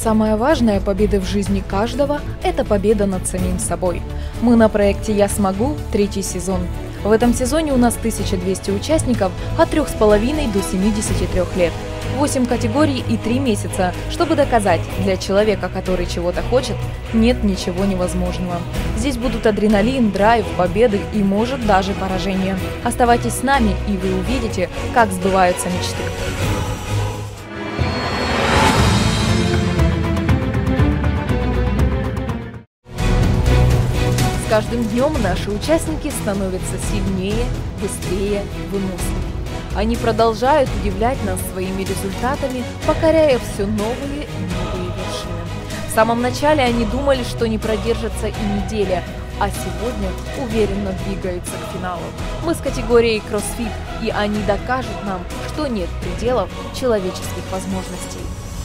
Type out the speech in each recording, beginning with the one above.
Самое важное победы в жизни каждого – это победа над самим собой. Мы на проекте «Я смогу» 3-й сезон. В этом сезоне у нас 1200 участников от 3,5 до 73 лет. 8 категорий и 3 месяца, чтобы доказать, для человека, который чего-то хочет, нет ничего невозможного. Здесь будут адреналин, драйв, победы и, может, даже поражение. Оставайтесь с нами, и вы увидите, как сбываются мечты. С каждым днем наши участники становятся сильнее, быстрее, выносливее. Они продолжают удивлять нас своими результатами, покоряя все новые и новые вершины. В самом начале они думали, что не продержатся и неделя, а сегодня уверенно двигаются к финалу. Мы с категорией кроссфит, и они докажут нам, что нет пределов человеческих возможностей.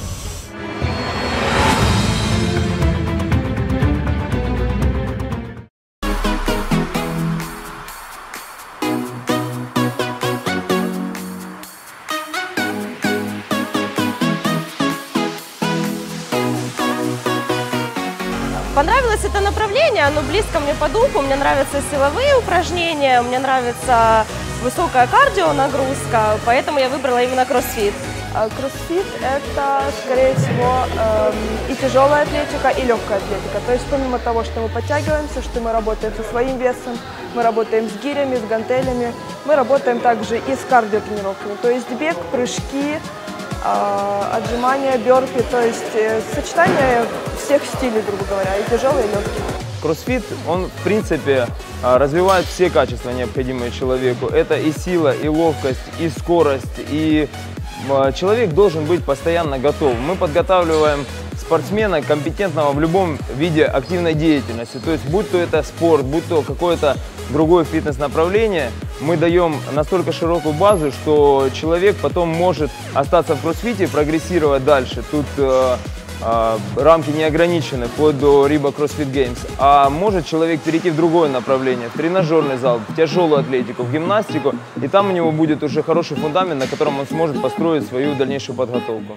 Понравилось это направление, оно близко мне по духу, мне нравятся силовые упражнения, мне нравится высокая кардионагрузка, поэтому я выбрала именно кроссфит. Кроссфит – это, скорее всего, и тяжелая атлетика, и легкая атлетика. То есть помимо того, что мы подтягиваемся, что мы работаем со своим весом, мы работаем с гирями, с гантелями, мы работаем также и с кардиотренировками. То есть бег, прыжки, отжимания, бёрпи, то есть сочетание всех стилей, грубо говоря, и тяжелый, и легкий. Кроссфит, он в принципе развивает все качества, необходимые человеку. Это и сила, и ловкость, и скорость, и человек должен быть постоянно готов. Мы подготавливаем спортсмена компетентного в любом виде активной деятельности. То есть будь то это спорт, будь то какое-то другое фитнес-направление, мы даем настолько широкую базу, что человек потом может остаться в кроссфите и прогрессировать дальше. Тут рамки не ограничены, вплоть до Риба CrossFit Games. А может человек перейти в другое направление, в тренажерный зал, в тяжелую атлетику, в гимнастику, и там у него будет уже хороший фундамент, на котором он сможет построить свою дальнейшую подготовку.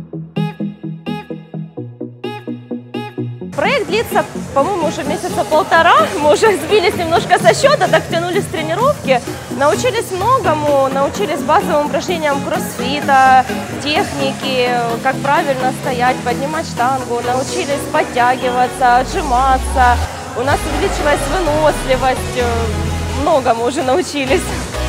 Проект длится, по-моему, уже месяца полтора. Мы уже сбились немножко со счета, так тянулись тренировки. Научились многому, научились базовым упражнениям кроссфита, техники, как правильно стоять, поднимать штангу. Научились подтягиваться, отжиматься. У нас увеличилась выносливость. Многому уже научились.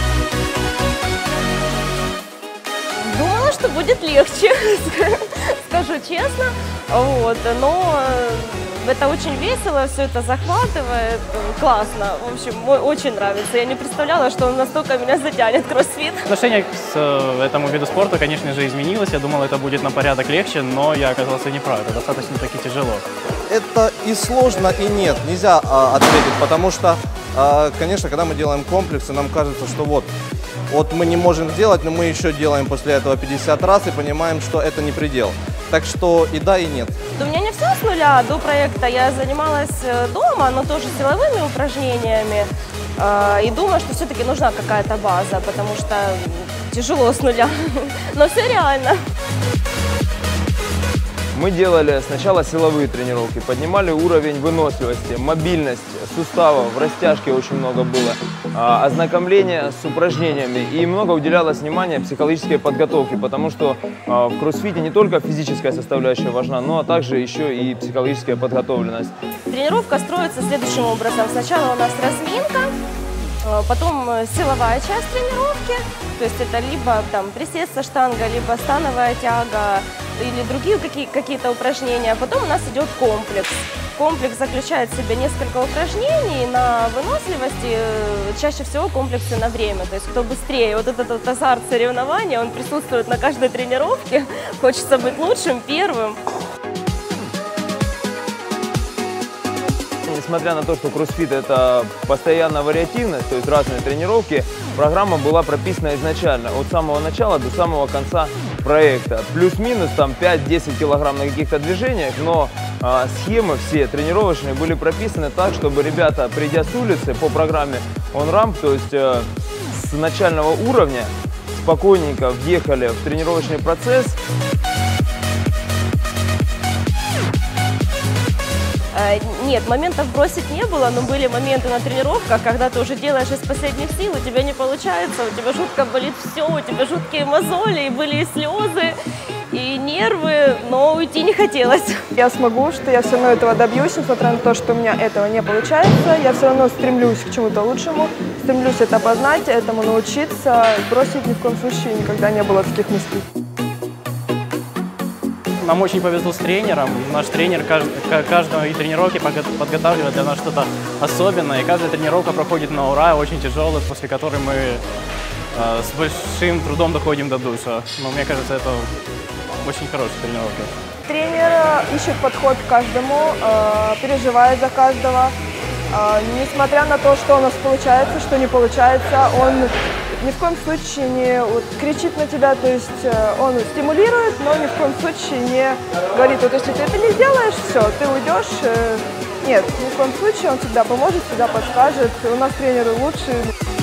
Думала, что будет легче, скажу честно. Вот, но это очень весело, все это захватывает, классно. В общем, очень нравится. Я не представляла, что он настолько меня затянет, кроссфит. Отношение к этому виду спорта, конечно же, изменилось. Я думал, это будет на порядок легче, но я оказался неправ. Это достаточно-таки тяжело. Это и сложно, и нет. Нельзя ответить, потому что, конечно, когда мы делаем комплексы, нам кажется, что вот мы не можем сделать, но мы еще делаем после этого 50 раз и понимаем, что это не предел. Так что и да, и нет. У меня не все с нуля. До проекта я занималась дома, но тоже силовыми упражнениями. И думаю, что все-таки нужна какая-то база, потому что тяжело с нуля. Но все реально. Мы делали сначала силовые тренировки, поднимали уровень выносливости, мобильность суставов, растяжки очень много было, ознакомление с упражнениями и много уделялось внимания психологической подготовке, потому что в кроссфите не только физическая составляющая важна, но также еще и психологическая подготовленность. Тренировка строится следующим образом. Сначала у нас разминка, потом силовая часть тренировки, то есть это либо там присед со штангой, либо становая тяга или другие какие-то упражнения. Потом у нас идет комплекс. Комплекс заключает в себе несколько упражнений на выносливости, чаще всего комплексы на время. То есть кто быстрее, вот этот вот азарт соревнования, он присутствует на каждой тренировке. Хочется быть лучшим, первым. Несмотря на то, что кроссфит – это постоянная вариативность, то есть разные тренировки, программа была прописана изначально, от самого начала до самого конца проекта. Плюс-минус там 5-10 килограмм на каких-то движениях, но схемы все тренировочные были прописаны так, чтобы ребята, придя с улицы по программе on-ramp, то есть с начального уровня, спокойненько въехали в тренировочный процесс. Нет, моментов бросить не было, но были моменты на тренировках, когда ты уже делаешь из последних сил, у тебя не получается, у тебя жутко болит все, у тебя жуткие мозоли, и были и слезы, и нервы, но уйти не хотелось. Я смогу, что я все равно этого добьюсь, несмотря на то, что у меня этого не получается. Я все равно стремлюсь к чему-то лучшему, стремлюсь это познать, этому научиться. Бросить ни в коем случае никогда не было таких мыслей. Нам очень повезло с тренером. Наш тренер каждой тренировки подготавливает для нас что-то особенное. И каждая тренировка проходит на ура, очень тяжелая, после которой мы с большим трудом доходим до душа. Но мне кажется, это очень хорошая тренировка. Тренер ищет подход к каждому, переживает за каждого. Несмотря на то, что у нас получается, что не получается, он ни в коем случае не кричит на тебя, то есть он стимулирует, но ни в коем случае не говорит, вот если ты это не сделаешь, все, ты уйдешь. Нет, ни в коем случае, он всегда поможет, всегда подскажет. У нас тренеры лучшие.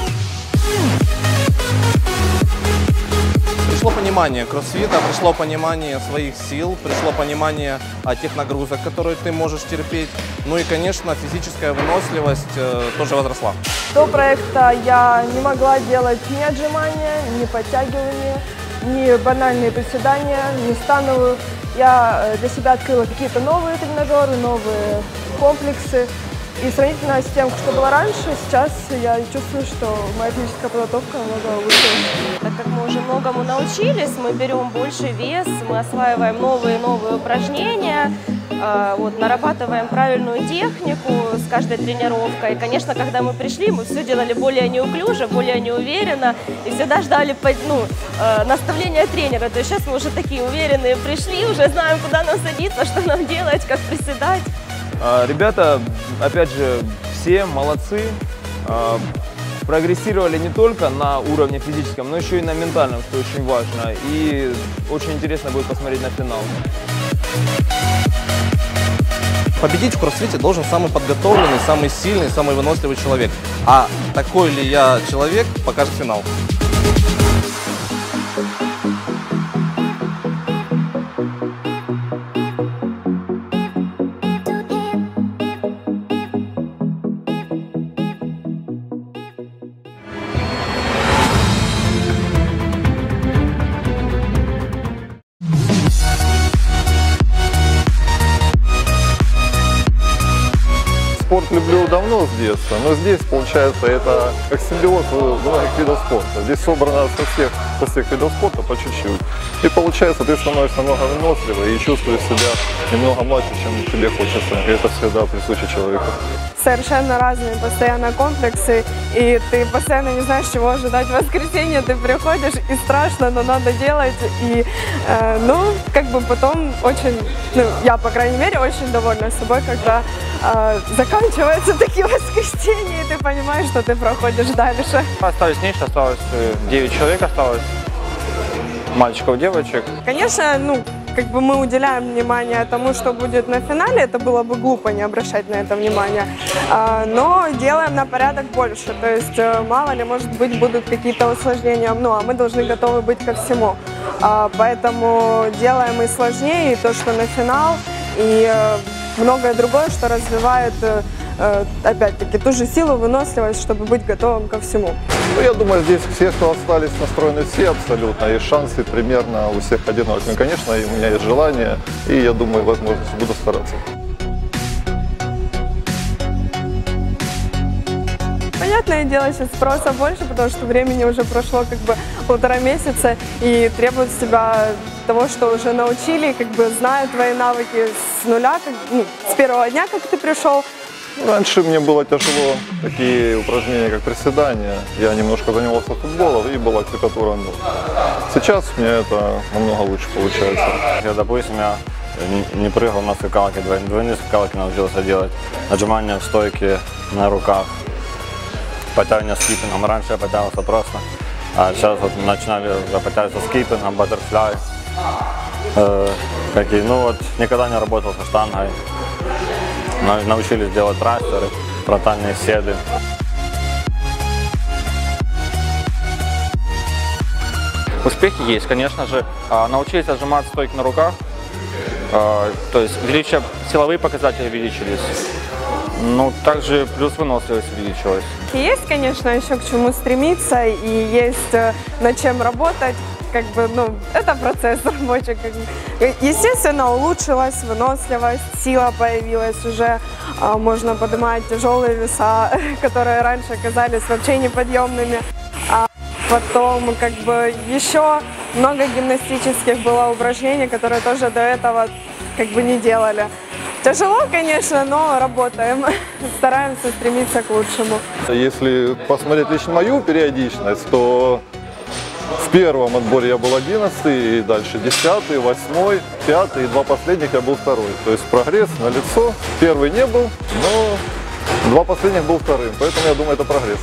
Пришло понимание кроссфита, пришло понимание своих сил, пришло понимание тех нагрузок, которые ты можешь терпеть. Ну и, конечно, физическая выносливость тоже возросла. До проекта я не могла делать ни отжимания, ни подтягивания, ни банальные приседания, ни становую. Я для себя открыла какие-то новые тренажеры, новые комплексы. И сравнительно с тем, что было раньше, сейчас я чувствую, что моя физическая подготовка намного лучше. Так как мы уже многому научились, мы берем больше вес, мы осваиваем новые упражнения, нарабатываем правильную технику с каждой тренировкой. И, конечно, когда мы пришли, мы все делали более неуклюже, более неуверенно и всегда ждали наставления тренера. То есть сейчас мы уже такие уверенные пришли, уже знаем, куда нам садиться, что нам делать, как приседать. Ребята, опять же, все молодцы, прогрессировали не только на уровне физическом, но еще и на ментальном, что очень важно. И очень интересно будет посмотреть на финал. Победить в кроссфите должен самый подготовленный, самый сильный, самый выносливый человек. А такой ли я человек, покажет финал. Спорт люблю давно, с детства, но здесь, получается, это как симбиоз многих видов спорта. Здесь собрано со всех видов спорта по чуть-чуть. И получается, ты становишься намного выносливее и чувствуешь себя немного младше, чем тебе хочется. И это всегда присуще человеку. Совершенно разные постоянно комплексы, и ты постоянно не знаешь, чего ожидать в воскресенье. Ты приходишь, и страшно, но надо делать. И, потом очень, я, по крайней мере, очень довольна собой, когда заканчиваются такие воскресенья, и ты понимаешь, что ты проходишь дальше. Остались меньше, осталось 9 человек, осталось мальчиков, девочек. Конечно, мы уделяем внимание тому, что будет на финале, это было бы глупо не обращать на это внимание, но делаем на порядок больше, то есть мало ли, может быть, будут какие-то усложнения, а мы должны готовы быть ко всему, поэтому делаем и сложнее, и то, что на финал, и многое другое, что развивает, опять-таки, ту же силу, выносливость, чтобы быть готовым ко всему. Я думаю, здесь все, кто остались, настроены все абсолютно, и шансы примерно у всех одинаковые. Конечно, у меня есть желание, и я думаю, возможность, буду стараться. Понятное дело, сейчас спроса больше, потому что времени уже прошло 1,5 месяца, и требует с тебя того, что уже научили, знают твои навыки с нуля, с первого дня, как ты пришел. Раньше мне было тяжело такие упражнения, как приседания. Я немножко занимался футболом и была крепатура ног. Сейчас мне это намного лучше получается. Допустим, я не прыгал на скакалке, двойные скакалки научился делать, отжимания в стойке на руках, подтягивания с киппингом. Раньше я подтягивался просто, а сейчас начинали подтягиваться с киппингом, баттерфляй. Никогда не работал со штангой. Научились делать трастеры, фронтальные седы. Успехи есть, конечно же. Научились отжимать стойки на руках. То есть силовые показатели увеличились. Ну, также плюс выносливость увеличилась. Есть, конечно, еще к чему стремиться и есть над чем работать. Как бы, это процесс рабочий. Естественно, улучшилась выносливость, сила появилась уже. Можно поднимать тяжелые веса, которые раньше казались вообще неподъемными. А потом, еще много гимнастических было упражнений, которые тоже до этого не делали. Тяжело, конечно, но работаем, стараемся стремиться к лучшему. Если посмотреть лично мою периодичность, то в первом отборе я был 11, и дальше 10, 8, 5, и 2 последних я был 2. То есть прогресс налицо. Первый не был, но 2 последних был 2, поэтому я думаю, это прогресс.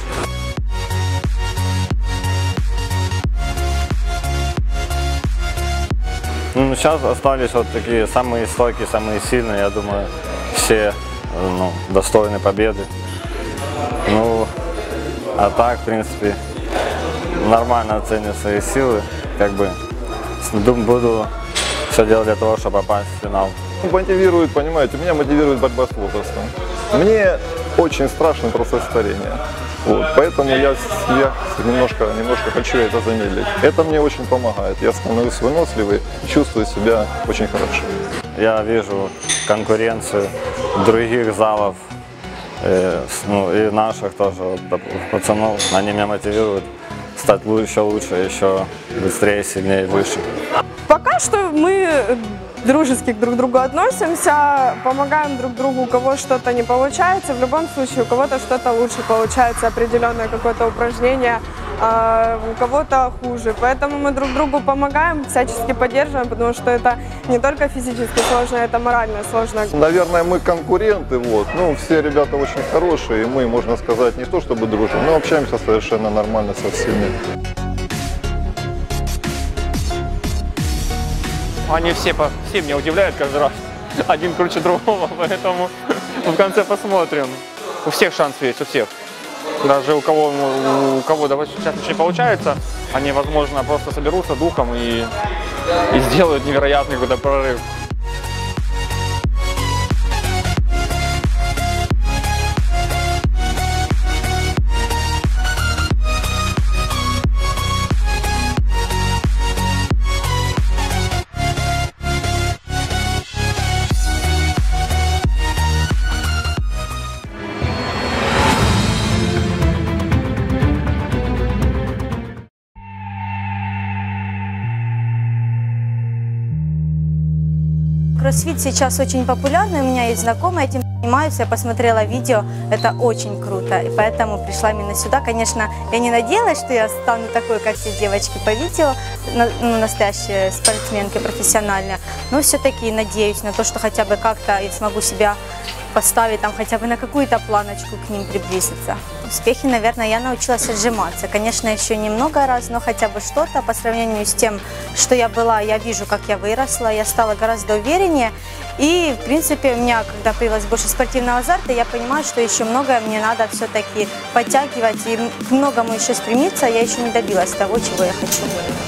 Ну, сейчас остались вот такие самые стойкие, самые сильные, я думаю, все достойны победы. Ну, а так, в принципе, нормально оцениваю свои силы, буду все делать для того, чтобы попасть в финал. Мотивирует, понимаете, меня мотивирует борьба с возрастом. Мне очень страшно просто старение. Поэтому я немножко хочу это замедлить. Это мне очень помогает. Я становлюсь выносливый, чувствую себя очень хорошо. Я вижу конкуренцию других залов, и наших тоже пацанов. Они меня мотивируют стать еще лучше, еще быстрее, сильнее, выше. Пока что мы дружески друг к другу относимся, помогаем друг другу, у кого что-то не получается. В любом случае, у кого-то что-то лучше получается, определенное какое-то упражнение, у кого-то хуже. Поэтому мы друг другу помогаем, всячески поддерживаем, потому что это не только физически сложно, это морально сложно. Наверное, мы конкуренты, все ребята очень хорошие, и мы, можно сказать, не то чтобы дружим, но общаемся совершенно нормально со всеми. Они все меня удивляют каждый раз. Один круче другого, поэтому в конце посмотрим. У всех шанс есть, у всех. Даже у кого сейчас еще не получается, они, возможно, просто соберутся духом и сделают невероятный какой-то прорыв. Кроссфит сейчас очень популярный, у меня есть знакомые, этим занимаются, я посмотрела видео, это очень круто, и поэтому пришла именно сюда. Конечно, я не надеялась, что я стану такой, как все девочки по видео, настоящие спортсменки профессиональные, но все-таки надеюсь на то, что хотя бы как-то я смогу себя поставить там хотя бы на какую-то планочку к ним приблизиться. Успехи, наверное, я научилась отжиматься. Конечно, еще немного раз, но хотя бы что-то по сравнению с тем, что я была, я вижу, как я выросла, я стала гораздо увереннее. И, в принципе, у меня, когда появилось больше спортивного азарта, я понимаю, что еще многое мне надо все-таки подтягивать и к многому еще стремиться. Я еще не добилась того, чего я хочу.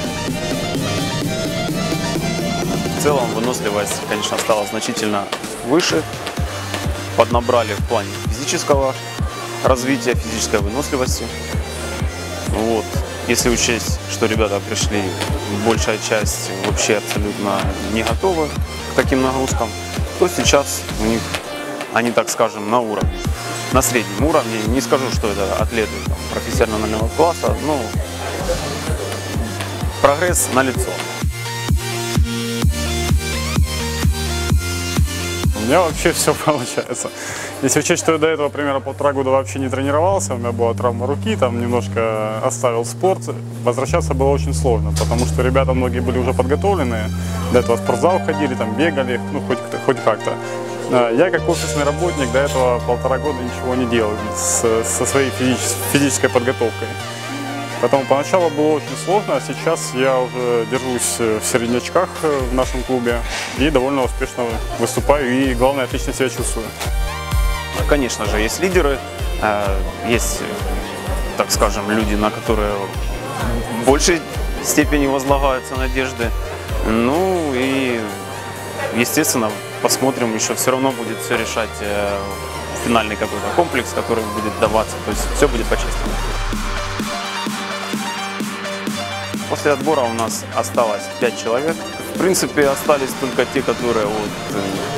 В целом выносливость, конечно, стала значительно выше. Поднабрали в плане физического развития, физической выносливости. Если учесть, что ребята пришли, большая часть вообще абсолютно не готовы к таким нагрузкам, то сейчас у них, они, так скажем, на уровне, на среднем уровне. Не скажу, что это атлеты профессионального класса, но прогресс налицо. У меня вообще все получается. Если учесть, что я до этого примерно 1,5 года вообще не тренировался, у меня была травма руки, там немножко оставил спорт, возвращаться было очень сложно, потому что ребята многие были уже подготовленные, до этого в спортзал ходили, там бегали, хоть как-то. Я как офисный работник до этого 1,5 года ничего не делал со своей физической подготовкой. Поэтому поначалу было очень сложно, а сейчас я уже держусь в середнячках в нашем клубе и довольно успешно выступаю и, главное, отлично себя чувствую. Конечно же, есть лидеры, есть, так скажем, люди, на которые в большей степени возлагаются надежды. Ну и естественно, посмотрим, еще все равно будет все решать финальный какой-то комплекс, который будет даваться. То есть все будет по-честному. После отбора у нас осталось 5 человек. В принципе, остались только те, которые вот,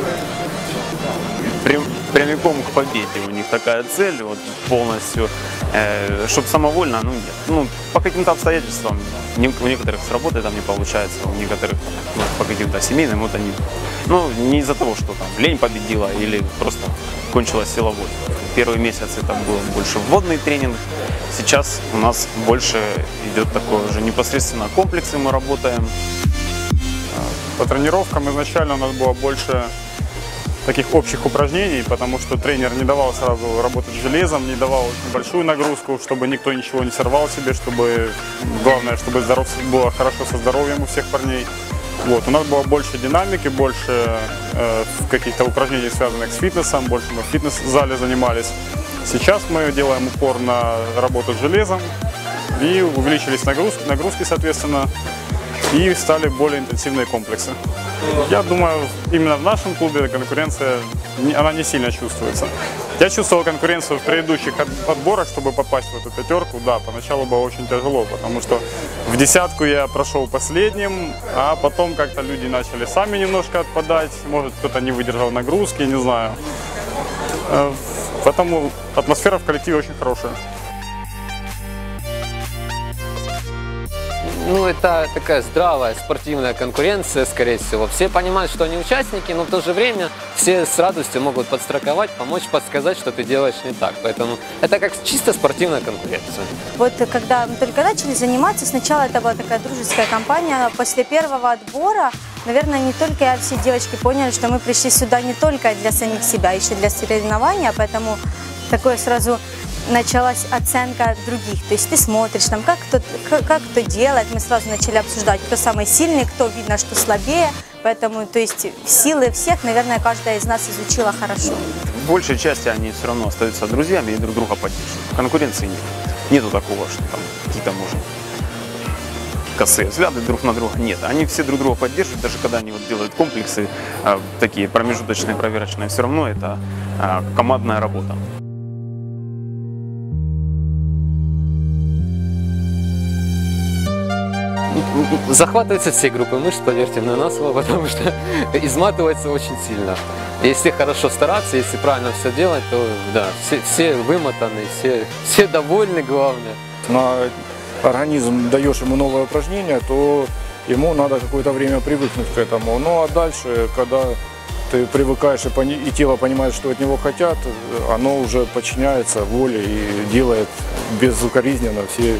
прямиком к победе. У них такая цель вот, полностью, чтобы самовольно, ну нет. Ну, по каким-то обстоятельствам, у некоторых с работы там не получается, у некоторых ну, по каким-то семейным, вот они, ну, не из-за того, что там лень победила или просто кончилась силовой. Первый месяц это был больше вводный тренинг, сейчас у нас больше идет такое уже непосредственно комплексы мы работаем. По тренировкам изначально у нас было больше таких общих упражнений, потому что тренер не давал сразу работать с железом, не давал очень большую нагрузку, чтобы никто ничего не сорвал себе, чтобы главное, чтобы было хорошо со здоровьем у всех парней. Вот, у нас было больше динамики, больше каких-то упражнений, связанных с фитнесом, больше мы в фитнес-зале занимались. Сейчас мы делаем упор на работу с железом и увеличились нагрузки, соответственно, и стали более интенсивные комплексы. Я думаю, именно в нашем клубе конкуренция, она не сильно чувствуется. Я чувствовал конкуренцию в предыдущих отборах, чтобы попасть в эту пятерку. Да, поначалу было очень тяжело, потому что в десятку я прошел последним, а потом как-то люди начали сами немножко отпадать. Может, кто-то не выдержал нагрузки, не знаю. Поэтому атмосфера в коллективе очень хорошая. Ну, это такая здравая спортивная конкуренция, скорее всего. Все понимают, что они участники, но в то же время все с радостью могут подстраховать, помочь, подсказать, что ты делаешь не так. Поэтому это как чисто спортивная конкуренция. Вот когда мы только начали заниматься, сначала это была такая дружеская компания. После первого отбора, наверное, не только я, все девочки поняли, что мы пришли сюда не только для самих себя, еще для соревнования, поэтому такое сразу... началась оценка других, то есть ты смотришь, там, как кто делает, мы сразу начали обсуждать, кто самый сильный, кто видно, что слабее, поэтому, то есть силы всех, наверное, каждая из нас изучила хорошо. В большей части они все равно остаются друзьями и друг друга поддерживают. Конкуренции нет. Нету такого, что там какие-то, может, косые взгляды друг на друга. Нет, они все друг друга поддерживают, даже когда они вот делают комплексы, такие промежуточные, проверочные, все равно это командная работа. Захватываются все группы мышц, поверьте мне на слово, потому что изматывается очень сильно. Если хорошо стараться, если правильно все делать, то да, все вымотаны, все довольны, главное. На организм даешь ему новое упражнение, то ему надо какое-то время привыкнуть к этому. Ну а дальше, когда ты привыкаешь и тело понимает, что от него хотят, оно уже подчиняется воле и делает безукоризненно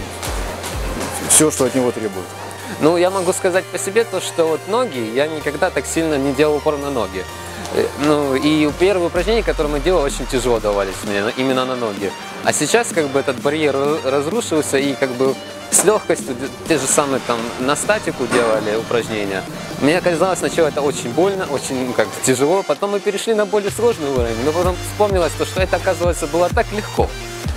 все, что от него требует. Ну, я могу сказать по себе то, что вот ноги, я никогда так сильно не делал упор на ноги. Ну, и первые упражнения, которые мы делали, очень тяжело давались мне, именно на ноги. А сейчас, как бы, этот барьер разрушился, и, как бы, с легкостью, те же самые, там, на статику делали упражнения. Мне казалось сначала это очень больно, очень, как, тяжело, потом мы перешли на более сложный уровень, но потом вспомнилось то, что это, оказывается, было так легко.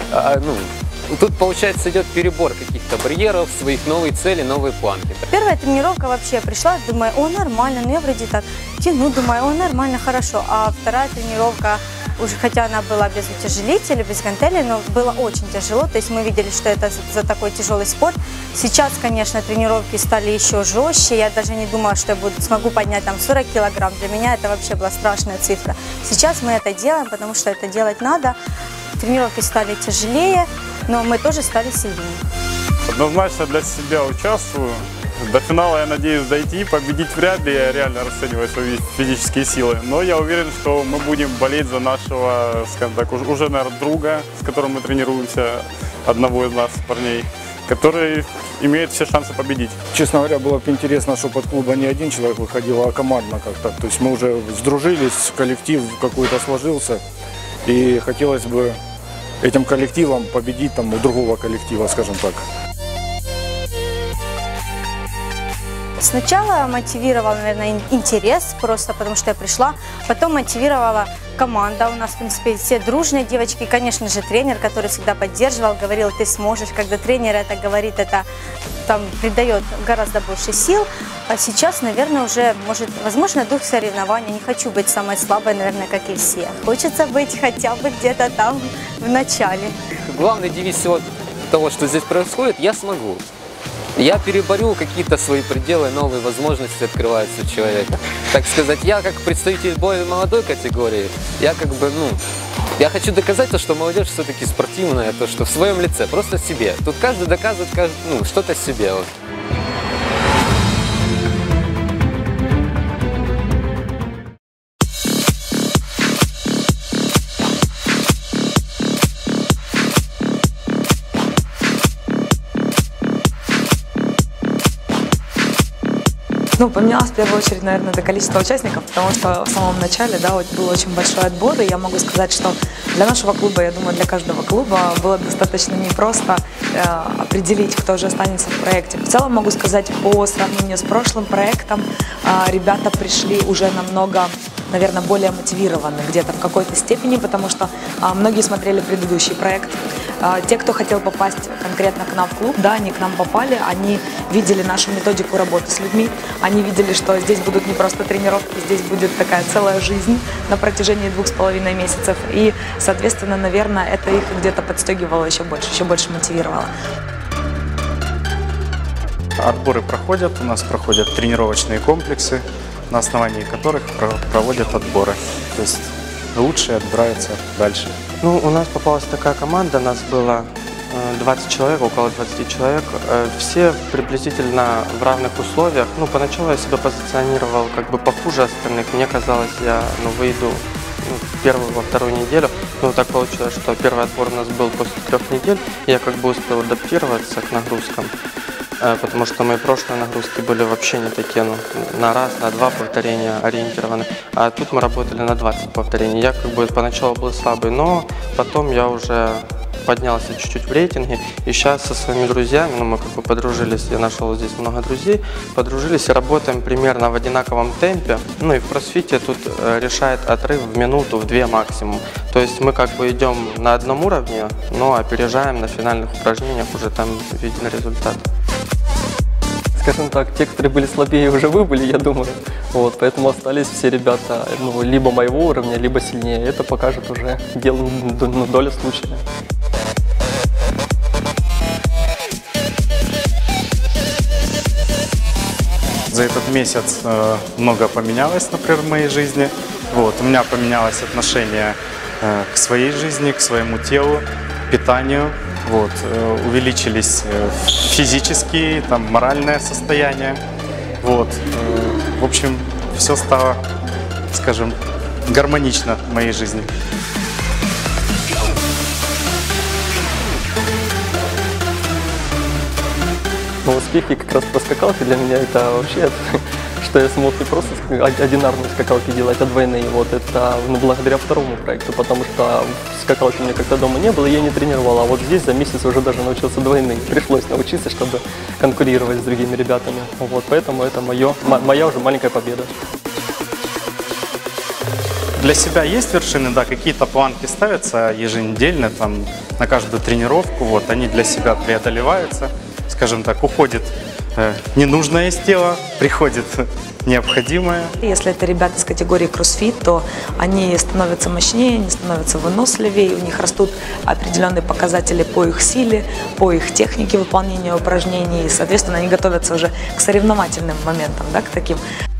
Тут, получается, идет перебор каких-то барьеров, своих новых целей, новые планки. Первая тренировка вообще пришла, думаю, о, нормально, ну я вроде так тяну, думаю, о, нормально, хорошо. А вторая тренировка, уже хотя она была без утяжелителей, без гантелей, но было очень тяжело, то есть мы видели, что это за такой тяжелый спорт. Сейчас, конечно, тренировки стали еще жестче, я даже не думала, что я смогу поднять там 40 килограмм, для меня это вообще была страшная цифра. Сейчас мы это делаем, потому что это делать надо, тренировки стали тяжелее, но мы тоже стали сильнее. Однозначно для себя участвую. До финала я надеюсь дойти, победить вряд ли, я реально расцениваю свои физические силы. Но я уверен, что мы будем болеть за нашего, скажем так, уже, наверное, друга, с которым мы тренируемся, одного из нас, парней, который имеет все шансы победить. Честно говоря, было бы интересно, чтобы от клуба не один человек выходил, а командно как-то. То есть мы уже сдружились, коллектив какой-то сложился, и хотелось бы этим коллективом победить там у другого коллектива, скажем так. Сначала мотивировал, наверное, интерес, просто потому что я пришла. Потом мотивировала команда. У нас, в принципе, все дружные девочки. И, конечно же, тренер, который всегда поддерживал, говорил, ты сможешь. Когда тренер это говорит, это там придает гораздо больше сил. А сейчас, наверное, уже, возможно, дух соревнований. Не хочу быть самой слабой, наверное, как и все. Хочется быть хотя бы где-то там в начале. Главный девиз всего того, что здесь происходит, я смогу. Я переборю какие-то свои пределы, новые возможности открываются у человека. Так сказать, я как представитель более молодой категории, я я хочу доказать то, что молодежь все-таки спортивная, то, что в своем лице, просто себе. Тут каждый доказывает что-то себе. Вот. Поменялось в первую очередь, наверное, это количество участников, потому что в самом начале, был очень большой отбор, и я могу сказать, что для нашего клуба, я думаю, для каждого клуба было достаточно непросто определить, кто же останется в проекте. В целом могу сказать, по сравнению с прошлым проектом, ребята пришли уже намного, наверное, более мотивированы где-то в какой-то степени, потому что многие смотрели предыдущий проект. Те, кто хотел попасть конкретно к нам в клуб, они к нам попали, они видели нашу методику работы с людьми, они видели, что здесь будут не просто тренировки, здесь будет такая целая жизнь на протяжении 2,5 месяцев. И, соответственно, наверное, это их где-то подстегивало еще больше мотивировало. Отборы проходят, у нас проходят тренировочные комплексы, на основании которых проводят отборы. То есть лучшие отбираются дальше. У нас попалась такая команда, нас было 20 человек, около 20 человек. Все приблизительно в равных условиях. Поначалу я себя позиционировал как бы похуже остальных. Мне казалось, я выйду первую, во вторую неделю. Так получилось, что первый отбор у нас был после 3 недель. Я как бы успел адаптироваться к нагрузкам. Потому что мои прошлые нагрузки были вообще не такие, на раз, на 2 повторения ориентированы. А тут мы работали на 20 повторений. Я как бы поначалу был слабый, но потом я уже поднялся чуть-чуть в рейтинге. И сейчас со своими друзьями, мы как бы подружились, я нашел здесь много друзей, подружились и работаем примерно в одинаковом темпе. И в кроссфите тут решает отрыв в минуту, в 2 максимум. То есть мы как бы идем на одном уровне, но опережаем на финальных упражнениях, уже там виден результат. Скажем так, те, которые были слабее, уже выбыли, я думаю. Поэтому остались все ребята либо моего уровня, либо сильнее. Это покажет уже доля случая. За этот месяц много поменялось, например, в моей жизни. У меня поменялось отношение к своей жизни, к своему телу, питанию. Увеличились физические, моральное состояние. В общем, все стало, скажем, гармонично в моей жизни. Успехи как раз по скакалке для меня это вообще, что я смог не просто одинарные скакалки делать, а двойные. Это благодаря второму проекту, потому что скакалки у меня как-то дома не было, я не тренировал. А вот здесь за месяц уже даже научился двойные. Пришлось научиться, чтобы конкурировать с другими ребятами. Поэтому это моя уже маленькая победа. Для себя есть вершины, какие-то планки ставятся еженедельно, на каждую тренировку. Они для себя преодолеваются. Скажем так, уходит ненужное из тела, приходит необходимое. Если это ребята из категории кроссфит, то они становятся мощнее, они становятся выносливее, у них растут определенные показатели по их силе, по их технике выполнения упражнений, и, соответственно, они готовятся уже к соревновательным моментам, к таким.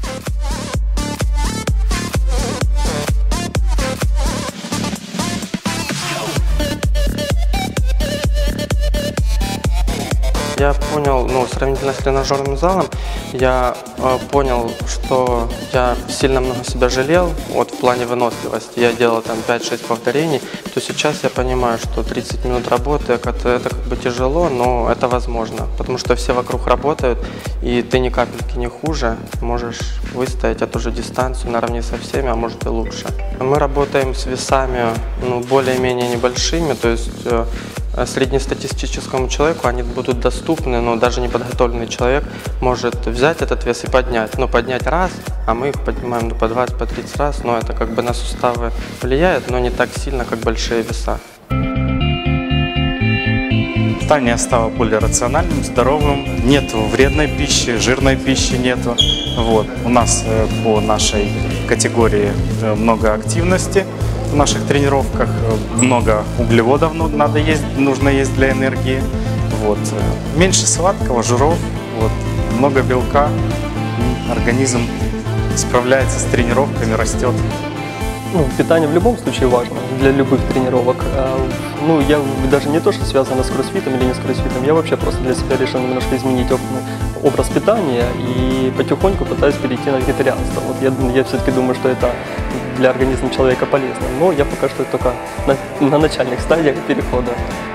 Я понял, сравнительно с тренажерным залом, я понял, что я сильно много себя жалел, в плане выносливости. Я делал 5-6 повторений, то сейчас я понимаю, что 30 минут работы, это как бы тяжело, но это возможно, потому что все вокруг работают, и ты ни капельки не хуже, можешь выстоять эту же дистанцию наравне со всеми, а может и лучше. Мы работаем с весами, более-менее небольшими, то есть среднестатистическому человеку они будут доступны, но даже неподготовленный человек может взять этот вес и поднять. Поднять раз, а мы их поднимаем по 20, по 30 раз, но это как бы на суставы влияет, но не так сильно, как большие веса. Питание стало более рациональным, здоровым, нету вредной пищи, жирной пищи нету. Вот. У нас по нашей категории много активности в наших тренировках, много углеводов нужно есть для энергии. Вот. Меньше сладкого, жиров, вот. Много белка, организм справляется с тренировками, растет. Ну, питание в любом случае важно для любых тренировок. Ну, я даже не то, что связано с кроссфитом или не с кроссфитом, я вообще просто для себя решил немножко изменить образ питания и потихоньку пытаюсь перейти на вегетарианство. Вот я все-таки думаю, что это для организма человека полезно, но я пока что только на начальных стадиях перехода.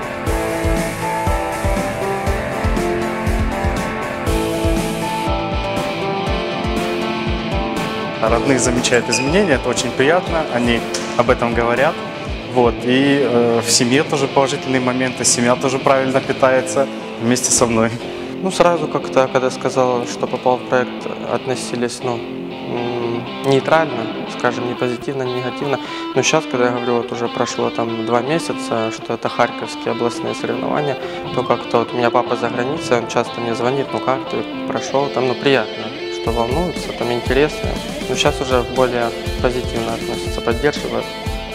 Родные замечают изменения, это очень приятно, они об этом говорят. Вот. И в семье тоже положительные моменты, семья тоже правильно питается вместе со мной. Ну, сразу как-то, когда сказал, что попал в проект, относились, ну, нейтрально, скажем, не позитивно, не негативно. Но сейчас, когда я говорю, вот уже прошло там 2 месяца, что это харьковские областные соревнования, то как-то вот у меня папа за границей, он часто мне звонит, ну как ты прошел, там, ну, приятно, что волнуется, там интересно. Но сейчас уже более позитивно относятся, поддерживают.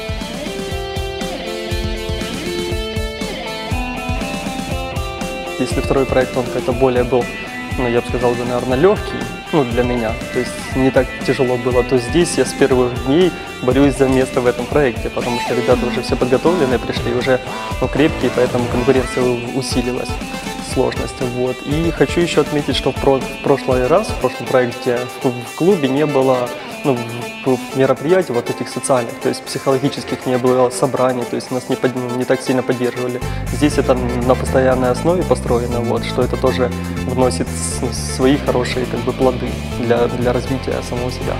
Если второй проект, он как-то более был, ну, я бы сказал, наверное, легкий, ну, для меня, то есть не так тяжело было, то здесь я с первых дней борюсь за место в этом проекте, потому что ребята уже все подготовленные пришли, уже, ну, крепкие, поэтому конкуренция усилилась, сложность. Вот. И хочу еще отметить, что в прошлый раз, в прошлом проекте в клубе не было, ну, мероприятий вот этих социальных, то есть психологических не было собраний, то есть нас не так сильно поддерживали. Здесь это на постоянной основе построено, вот, что это тоже вносит свои хорошие, как бы, плоды для развития самого себя.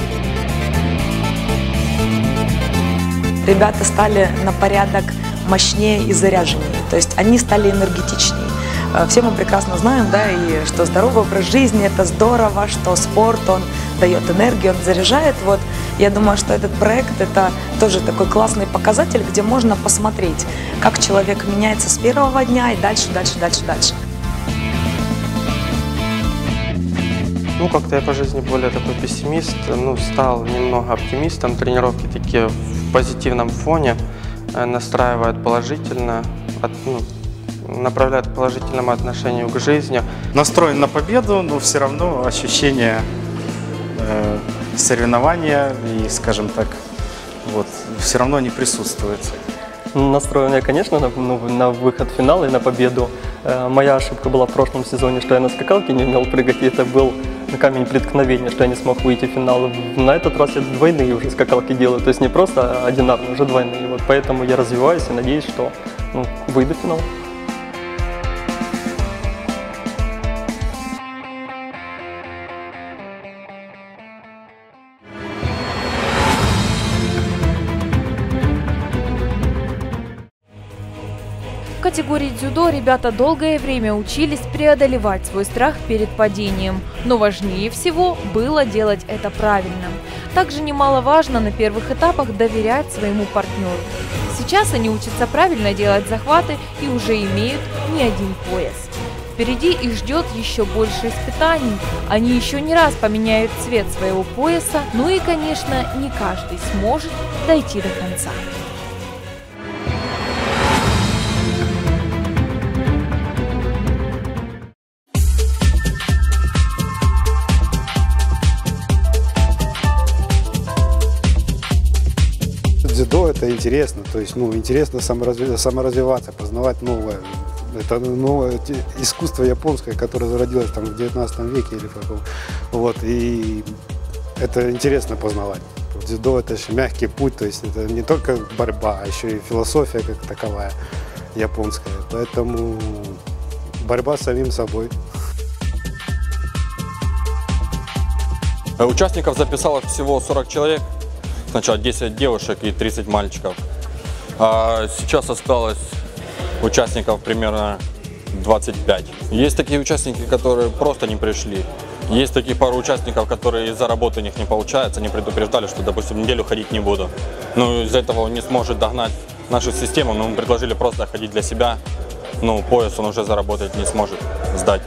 Ребята стали на порядок мощнее и заряженнее, то есть они стали энергетичнее. Все мы прекрасно знаем, да, и что здоровый образ жизни – это здорово, что спорт, он дает энергию, он заряжает. Вот, я думаю, что этот проект – это тоже такой классный показатель, где можно посмотреть, как человек меняется с первого дня и дальше. Ну, как-то я по жизни более такой пессимист, ну, стал немного оптимистом. Тренировки такие в позитивном фоне, настраивают положительно, направляют к положительному отношению к жизни. Настроен на победу, но все равно ощущение соревнования и, скажем так, вот, все равно не присутствует. Настроен я, конечно, на выход в финал и на победу. Моя ошибка была в прошлом сезоне, что я на скакалке не умел прыгать, и это был камень преткновения, что я не смог выйти в финал. На этот раз я двойные уже скакалки делаю, то есть не просто одинарные, уже двойные. Вот поэтому я развиваюсь и надеюсь, что, ну, выйду в финал. В категории дзюдо ребята долгое время учились преодолевать свой страх перед падением, но важнее всего было делать это правильно. Также немаловажно на первых этапах доверять своему партнеру. Сейчас они учатся правильно делать захваты и уже имеют не один пояс. Впереди их ждет еще больше испытаний. Они еще не раз поменяют цвет своего пояса, ну и, конечно, не каждый сможет дойти до конца. Дзюдо — это интересно, то есть, ну, интересно саморазвиваться, познавать новое. Это новое искусство японское, которое зародилось там в 19 веке или в каком. Вот, и это интересно познавать. Дзюдо — это еще мягкий путь, то есть это не только борьба, а еще и философия как таковая японская. Поэтому борьба с самим собой. Участников записалось всего 40 человек. Сначала 10 девушек и 30 мальчиков. А сейчас осталось участников примерно 25. Есть такие участники, которые просто не пришли. Есть такие пару участников, которые из-за работы у них не получается, они предупреждали, что, допустим, неделю ходить не буду. Ну, из-за этого он не сможет догнать нашу систему, но мы предложили просто ходить для себя, ну, пояс он уже заработать не сможет, сдать.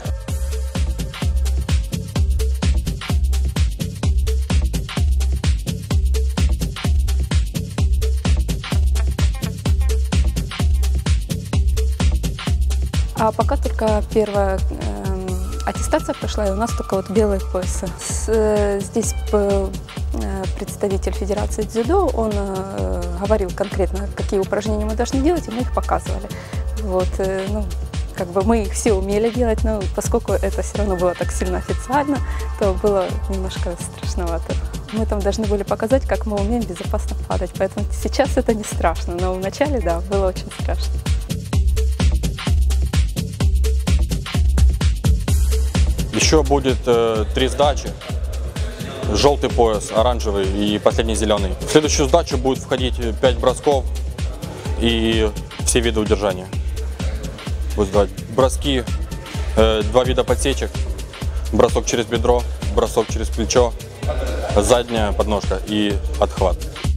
А пока только первая аттестация прошла, и у нас только вот белые поясы. Здесь представитель Федерации дзюдо, он говорил конкретно, какие упражнения мы должны делать, и мы их показывали. Вот, ну, как бы мы их все умели делать, но поскольку это все равно было так сильно официально, то было немножко страшновато. Мы там должны были показать, как мы умеем безопасно падать, поэтому сейчас это не страшно, но вначале, да, было очень страшно. Еще будет 3 сдачи. Желтый пояс, оранжевый и последний зеленый. В следующую сдачу будет входить 5 бросков и все виды удержания. Броски, 2 вида подсечек. Бросок через бедро, бросок через плечо, задняя подножка и отхват.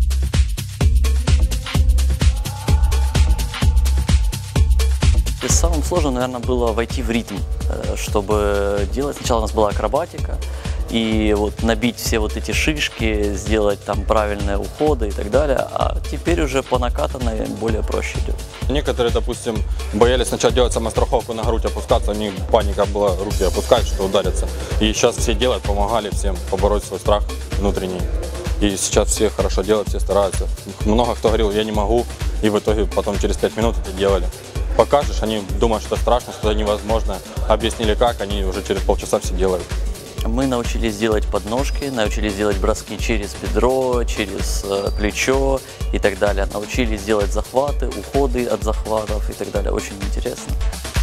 Самым сложным, наверное, было войти в ритм, чтобы делать. Сначала у нас была акробатика, и вот набить все вот эти шишки, сделать там правильные уходы и так далее, а теперь уже по накатанной более проще идет. Некоторые, допустим, боялись сначала делать самостраховку, на грудь опускаться, у них паника была, руки опускать, что ударятся. И сейчас все делают, помогали всем побороть свой страх внутренний. И сейчас все хорошо делают, все стараются. Много кто говорил, я не могу, и в итоге потом через 5 минут это делали. Покажешь, они думают, что страшно, что это невозможно. Объяснили как, они уже через полчаса все делают. Мы научились делать подножки, научились делать броски через бедро, через плечо и так далее. Научились делать захваты, уходы от захватов и так далее. Очень интересно.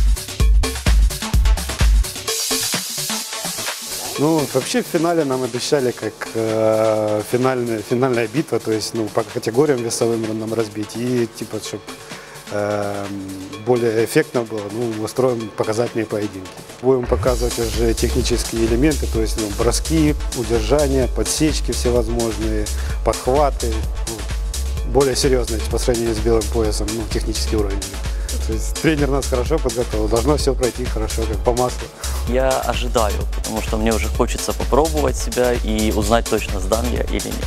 Ну, вообще в финале нам обещали как финальная битва, то есть ну, по категориям весовым нам разбить и типа, чтобы более эффектно было, ну, мы устроим показательные поединки. Будем показывать уже технические элементы, то есть ну, броски, удержания, подсечки всевозможные, подхваты, ну, более серьезные по сравнению с белым поясом, ну, технический уровень. То есть тренер нас хорошо подготовил, должно все пройти хорошо, как по маслу. Я ожидаю, потому что мне уже хочется попробовать себя и узнать точно, сдам я или нет.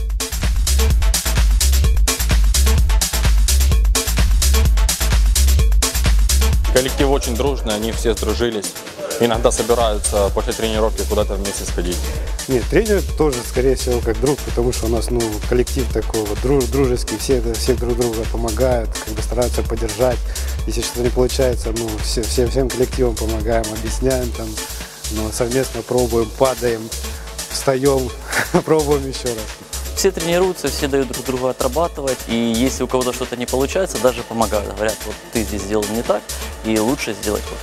Коллектив очень дружный, они все сдружились. Иногда собираются после тренировки куда-то вместе сходить. Нет, тренер тоже, скорее всего, как друг, потому что у нас ну, коллектив такой вот дружеский, все друг друга помогают, как бы стараются поддержать. Если что-то не получается, ну, всем коллективом помогаем, объясняем, там, ну, совместно пробуем, падаем, встаем, пробуем еще раз. Все тренируются, все дают друг другу отрабатывать, и если у кого-то что-то не получается, даже помогают. Говорят, вот ты здесь сделал не так, и лучше сделать вот.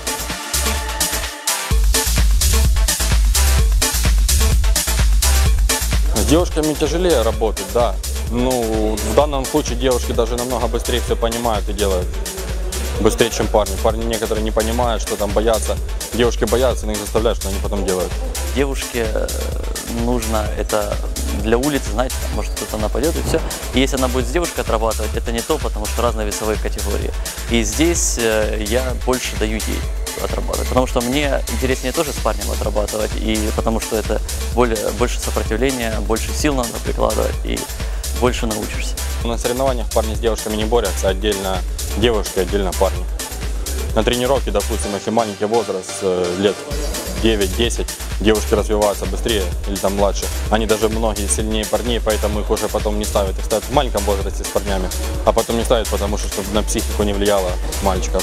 С девушками тяжелее работать, да. Ну, в данном случае девушки даже намного быстрее все понимают и делают. Быстрее, чем парни. Парни некоторые не понимают, что там боятся. Девушки боятся, но их заставляют, что они потом делают. Девушке нужно это для улицы, знаете, там, может кто-то нападет и все. И если она будет с девушкой отрабатывать, это не то, потому что разные весовые категории. И здесь я больше даю ей отрабатывать, потому что мне интереснее тоже с парнем отрабатывать, и потому что это больше сопротивления, больше сил надо прикладывать и больше научишься. На соревнованиях парни с девушками не борются, отдельно девушки, отдельно парни. На тренировке, допустим, если маленький возраст, лет 9-10, девушки развиваются быстрее или там младше. Они даже многие сильнее парней, поэтому их уже потом не ставят. Их ставят в маленьком возрасте с парнями, а потом не ставят, потому что чтобы на психику не влияло мальчиков.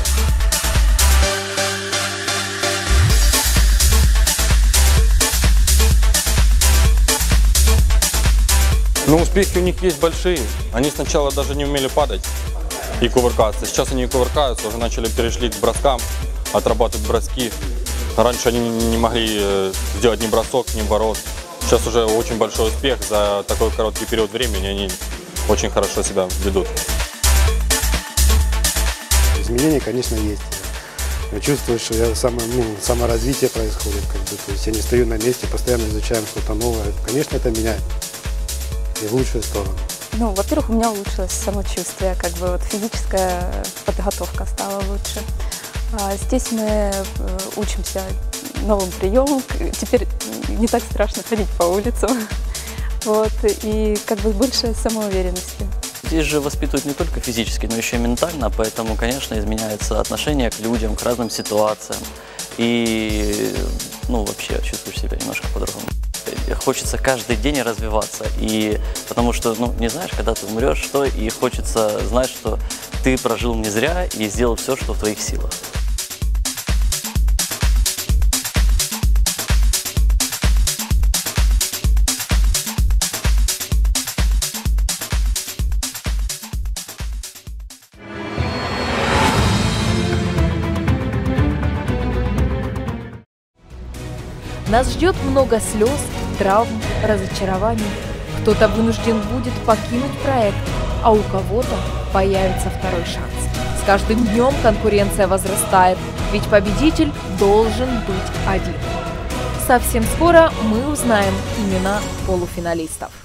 Но успехи у них есть большие. Они сначала даже не умели падать и кувыркаться. Сейчас они кувыркаются, уже перешли к броскам, отрабатывать броски. Раньше они не могли сделать ни бросок, ни ворот. Сейчас уже очень большой успех. За такой короткий период времени они очень хорошо себя ведут. Изменения, конечно, есть. Я чувствую, что саморазвитие происходит. То есть я не стою на месте, постоянно изучаем что-то новое. Конечно, это меняет. И в лучшую сторону. Ну, во-первых, у меня улучшилось самочувствие, как бы вот физическая подготовка стала лучше. Здесь мы учимся новым приемам. Теперь не так страшно ходить по улицам. Вот, и как бы больше самоуверенности. Здесь же воспитывают не только физически, но еще и ментально, поэтому, конечно, изменяется отношение к людям, к разным ситуациям. И, ну, вообще чувствуешь себя немножко по-другому. Хочется каждый день развиваться, и потому что, ну, не знаешь, когда ты умрешь, что, и хочется знать, что ты прожил не зря и сделал все, что в твоих силах. Нас ждет много слез, травм, разочарований. Кто-то вынужден будет покинуть проект, а у кого-то появится второй шанс. С каждым днем конкуренция возрастает, ведь победитель должен быть один. Совсем скоро мы узнаем имена полуфиналистов.